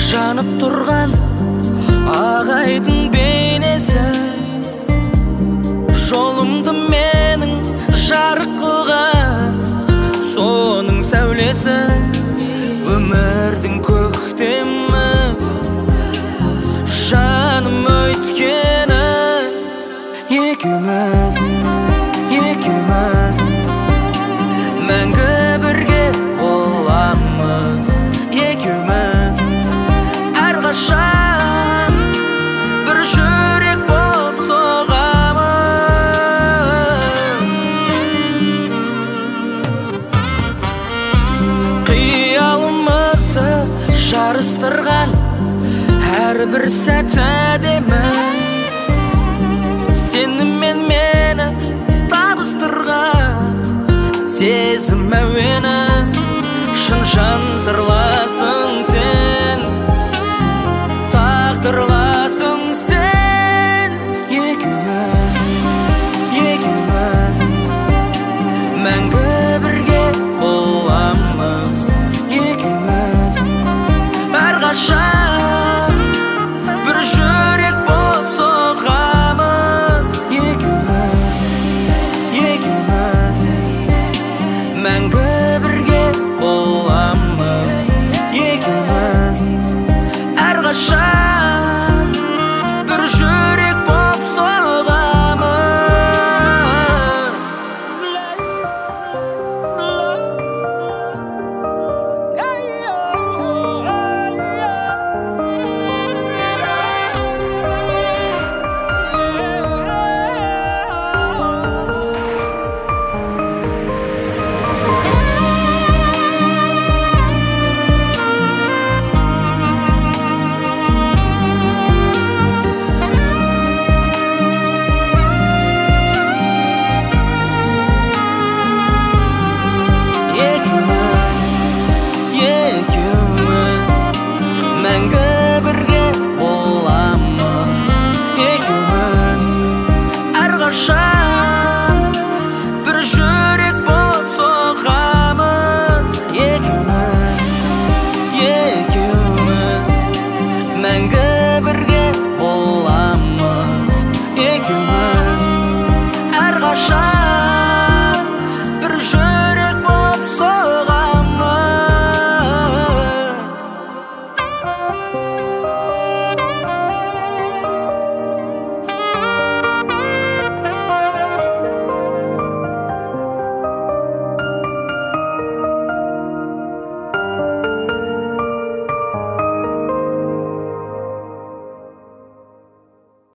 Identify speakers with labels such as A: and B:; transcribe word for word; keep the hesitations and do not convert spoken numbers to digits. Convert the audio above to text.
A: жанып тұрған ағайдың бейнесі, жолымды менің жарық қылған соның сәулесі. Өмірдің көктемі жаным өткені, екеуміз, екеуміз мәңгі бірге боламыз. Екеуміз әрқашан бір жүрек боп соғамыз. Қиялымызды жарыстырған әрбір сәт әдемі, сені мен мені табыстырған сезім әуені, шын жан зырлар